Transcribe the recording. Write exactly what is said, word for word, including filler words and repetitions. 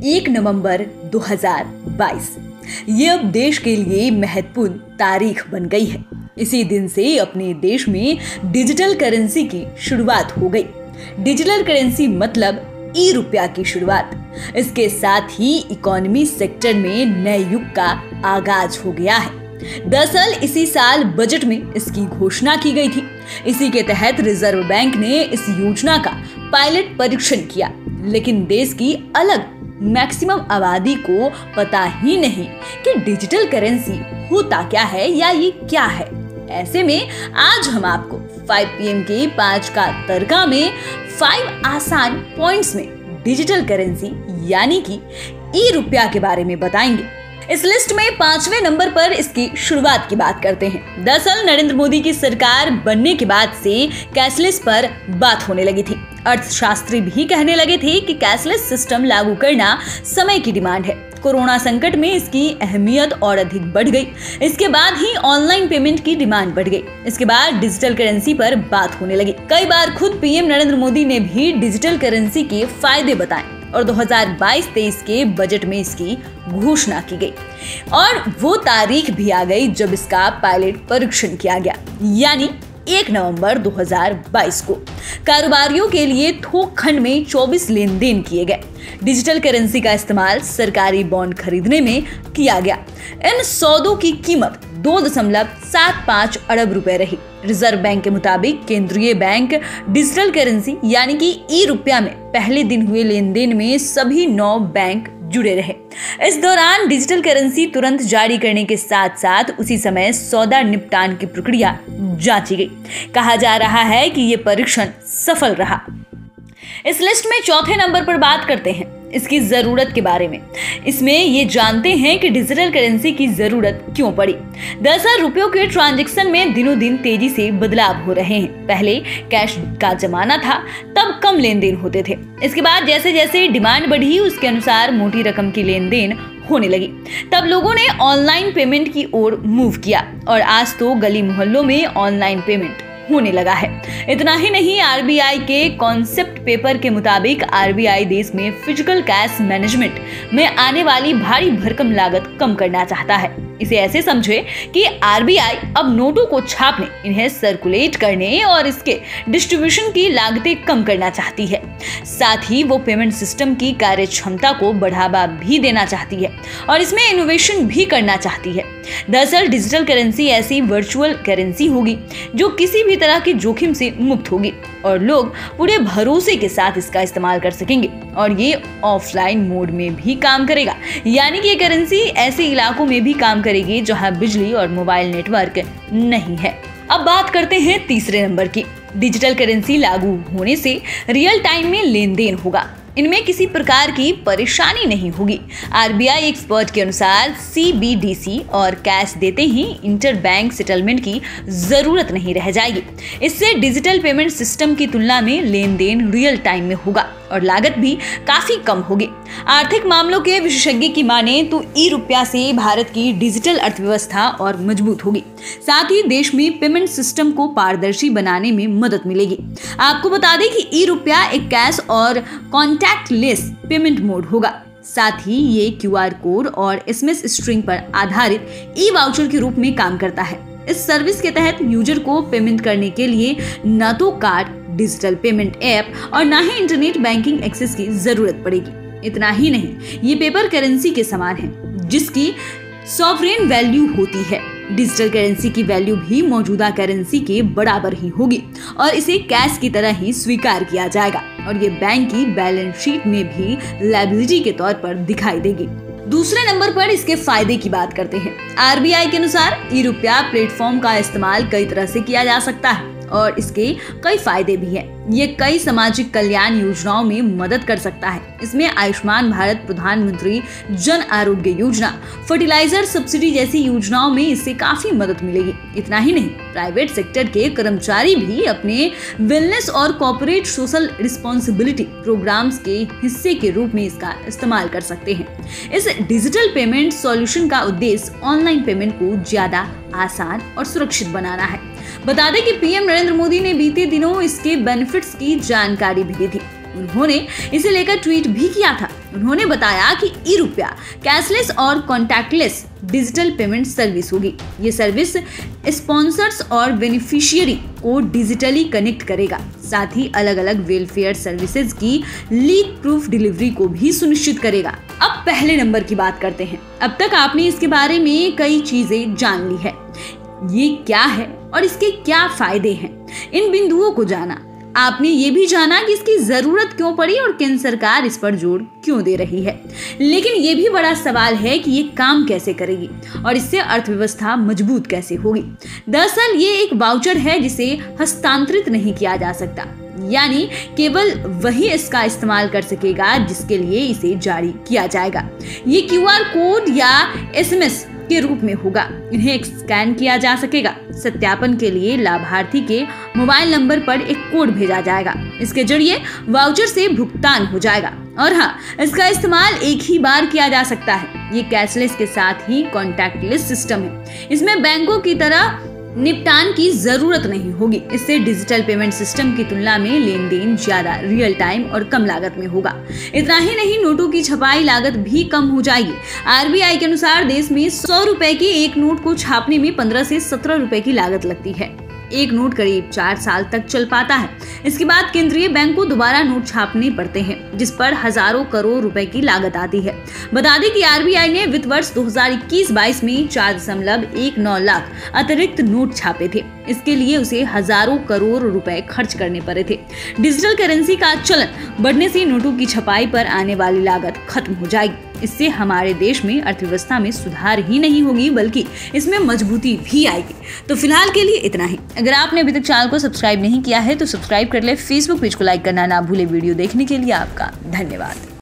एक नवंबर दो हज़ार बाईस ये अब देश के लिए महत्वपूर्ण तारीख बन गई है। इसी दिन से अपने देश में डिजिटल करेंसी की शुरुआत हो गई। डिजिटल करेंसी मतलब ई रुपया की शुरुआत। इसके साथ ही इकोनॉमी सेक्टर में नए युग का आगाज हो गया है। दरअसल इसी साल बजट में इसकी घोषणा की गई थी। इसी के तहत रिजर्व बैंक ने इस योजना का पायलट परीक्षण किया, लेकिन देश की अलग मैक्सिमम आबादी को पता ही नहीं कि डिजिटल करेंसी होता क्या है या ये क्या है। ऐसे में आज हम आपको फाइव पी एम के पांच का तड़का में फाइव आसान पॉइंट्स में डिजिटल करेंसी यानी कि ई रुपया के बारे में बताएंगे। इस लिस्ट में पांचवें नंबर पर इसकी शुरुआत की बात करते हैं। दरअसल नरेंद्र मोदी की सरकार बनने के बाद से कैशलेस पर बात होने लगी थी। अर्थशास्त्री भी कहने लगे थे कि कैशलेस सिस्टम लागू करना समय की डिमांड है। कोरोना संकट में इसकी अहमियत और अधिक बढ़ गई। इसके बाद ही ऑनलाइन पेमेंट की डिमांड बढ़ गई। इसके बाद डिजिटल करेंसी पर बात होने लगी। कई बार खुद पी एम नरेंद्र मोदी ने भी डिजिटल करेंसी के फायदे बताए और दो हज़ार बाईस तेईस के बजट में इसकी घोषणा की गई और वो तारीख भी आ गई जब इसका पायलट परीक्षण किया गया, यानी एक नवंबर दो हज़ार बाईस को। कारोबारियों के लिए थोक खंड में चौबीस लेन देन किए गए। डिजिटल करेंसी का इस्तेमाल सरकारी बॉन्ड खरीदने में किया गया। इन सौदों की कीमत दो दशमलव सात पाँच अरब रुपए रही। रिजर्व बैंक के मुताबिक केंद्रीय बैंक डिजिटल करेंसी यानी कि ई रुपया में पहले दिन हुए लेन देन में सभी नौ बैंक जुड़े रहे। इस दौरान डिजिटल करेंसी तुरंत जारी करने के साथ साथ उसी समय सौदा निपटान की प्रक्रिया जांची गई। कहा जा रहा है कि ये परीक्षण सफल रहा। इस लिस्ट में चौथे नंबर पर बात करते हैं इसकी जरूरत के बारे में। इसमें ये जानते हैं कि डिजिटल करेंसी की जरूरत क्यों पड़ी। दरअसल रुपयों के ट्रांजैक्शन में दिनों दिन तेजी से बदलाव हो रहे हैं। पहले कैश का जमाना था, तब कम लेन देन होते थे। इसके बाद जैसे जैसे डिमांड बढ़ी उसके अनुसार मोटी रकम की लेन देन होने लगी। तब लोगों ने ऑनलाइन पेमेंट की ओर मूव किया और आज तो गली मोहल्लों में ऑनलाइन पेमेंट होने लगा है। इतना ही नहीं, आर बी आई के कॉन्सेप्ट पेपर के मुताबिक आर बी आई देश में फिजिकल कैश मैनेजमेंट में आने वाली भारी भरकम लागत कम करना चाहता है। इसे ऐसे समझे कि आर बी आई अब नोटों को छापने, इन्हें सर्कुलेट करने और इसके डिस्ट्रीब्यूशन की लागतें कम करना चाहती है। साथ ही वो पेमेंट सिस्टम की कार्य क्षमता को बढ़ावा भी देना चाहती है और इसमें इनोवेशन भी करना चाहती है। दरअसल डिजिटल करेंसी ऐसी वर्चुअल करेंसी होगी जो किसी भी तरह के जोखिम से मुक्त होगी और लोग पूरे भरोसे के साथ इसका इस्तेमाल कर सकेंगे और ये ऑफलाइन मोड में भी काम करेगा, यानी कि ये करेंसी ऐसे इलाकों में भी काम करेगी जहां बिजली और मोबाइल नेटवर्क नहीं है। अब बात करते हैं तीसरे नंबर की। डिजिटल करेंसी लागू होने से रियल टाइम में लेन देन होगा। इनमें किसी प्रकार की परेशानी नहीं होगी। आर बी आई एक्सपर्ट के अनुसार सी बी डी सी और कैश देते ही इंटर बैंक सेटलमेंट की जरूरत नहीं रह जाएगी। इससे डिजिटल पेमेंट सिस्टम की तुलना में लेन देन रियल टाइम में होगा और लागत भी काफी कम होगी। आर्थिक मामलों के विशेषज्ञ की माने तो ई रुपया से भारत की डिजिटल अर्थव्यवस्था और मजबूत होगी। साथ ही देश में पेमेंट सिस्टम को पारदर्शी बनाने में मदद मिलेगी। आपको बता दें कि ई रुपया एक कैश और कॉन्टैक्टलेस पेमेंट मोड होगा। साथ ही ये क्यू आर कोड और एस एम एस स्ट्रिंग पर आधारित ई वाउचर के रूप में काम करता है। इस सर्विस के तहत यूजर को पेमेंट करने के लिए न तो कार्ड, डिजिटल पेमेंट ऐप और न ही इंटरनेट बैंकिंग एक्सेस की जरूरत पड़ेगी। इतना ही नहीं, ये पेपर करेंसी के समान है जिसकी सॉवरेन वैल्यू होती है। डिजिटल करेंसी की वैल्यू भी मौजूदा करेंसी के बराबर ही होगी और इसे कैश की तरह ही स्वीकार किया जाएगा और ये बैंक की बैलेंस शीट में भी लायबिलिटी के तौर पर दिखाई देगी। दूसरे नंबर पर इसके फायदे की बात करते हैं। आर बी आई के अनुसार ई रुपया प्लेटफॉर्म का इस्तेमाल कई तरह से किया जा सकता है और इसके कई फायदे भी हैं। ये कई सामाजिक कल्याण योजनाओं में मदद कर सकता है। इसमें आयुष्मान भारत, प्रधानमंत्री जन आरोग्य योजना, फर्टिलाइजर सब्सिडी जैसी योजनाओं में इससे काफी मदद मिलेगी। इतना ही नहीं, प्राइवेट सेक्टर के कर्मचारी भी अपने वेलनेस और कॉर्पोरेट सोशल रिस्पॉन्सिबिलिटी प्रोग्राम्स के हिस्से के रूप में इसका इस्तेमाल कर सकते हैं। इस डिजिटल पेमेंट सॉल्यूशन का उद्देश्य ऑनलाइन पेमेंट को ज्यादा आसान और सुरक्षित बनाना है। बता दें कि पी एम नरेंद्र मोदी ने बीते दिनों इसके बेनिफिट्स की जानकारी भी दी थी। उन्होंने इसे लेकर ट्वीट भी किया था। उन्होंने बताया कि ई रुपया कैशलेस और कॉन्टैक्टलेस डिजिटल पेमेंट सर्विस होगी। ये सर्विस स्पॉन्सर्स और बेनिफिशियरी को डिजिटली कनेक्ट करेगा, साथ ही अलग अलग वेलफेयर सर्विसेज की लीक प्रूफ डिलीवरी को भी सुनिश्चित करेगा। अब पहले नंबर की बात करते हैं। अब तक आपने इसके बारे में कई चीजें जान ली है, ये क्या है और इसके क्या फायदे हैं, इन बिंदुओं को जाना। आपने ये भी जाना कि इसकी जरूरत क्यों पड़ी और केंद्र सरकार इस पर जोर क्यों दे रही है। लेकिन ये भी बड़ा सवाल है कि ये काम कैसे करेगी और इससे अर्थव्यवस्था मजबूत कैसे होगी। दरअसल ये एक वाउचर है जिसे हस्तांतरित नहीं किया जा सकता, यानी केवल वही इसका इस्तेमाल कर सकेगा जिसके लिए इसे जारी किया जाएगा। ये क्यूआर कोड या एसएमएस के रूप में होगा। इन्हें स्कैन किया जा सकेगा। सत्यापन के लिए लाभार्थी के मोबाइल नंबर पर एक कोड भेजा जाएगा। इसके जरिए वाउचर से भुगतान हो जाएगा और हाँ, इसका इस्तेमाल एक ही बार किया जा सकता है। ये कैशलेस के साथ ही कॉन्टैक्टलेस सिस्टम है। इसमें बैंकों की तरह निपटान की जरूरत नहीं होगी। इससे डिजिटल पेमेंट सिस्टम की तुलना में लेन देन ज्यादा रियल टाइम और कम लागत में होगा। इतना ही नहीं, नोटों की छपाई लागत भी कम हो जाएगी। आरबीआई के अनुसार देश में सौ रुपए के एक नोट को छापने में पंद्रह से सत्रह रुपए की लागत लगती है। एक नोट करीब चार साल तक चल पाता है। इसके बाद केंद्रीय बैंक को दोबारा नोट छापने पड़ते हैं, जिस पर हजारों करोड़ रुपए की लागत आती है। बता दें कि आरबीआई ने वित्त वर्ष दो हज़ार इक्कीस बाईस में चार दशमलव एक नौ लाख अतिरिक्त नोट छापे थे। इसके लिए उसे हजारों करोड़ रुपए खर्च करने पड़े थे। डिजिटल करेंसी का चलन बढ़ने से नोटों की छपाई पर आने वाली लागत खत्म हो जाएगी। इससे हमारे देश में अर्थव्यवस्था में सुधार ही नहीं होगी, बल्कि इसमें मजबूती भी आएगी। तो फिलहाल के लिए इतना ही। अगर आपने अभी तक चैनल को सब्सक्राइब नहीं किया है तो सब्सक्राइब कर ले। फेसबुक पेज को लाइक करना ना भूले। वीडियो देखने के लिए आपका धन्यवाद।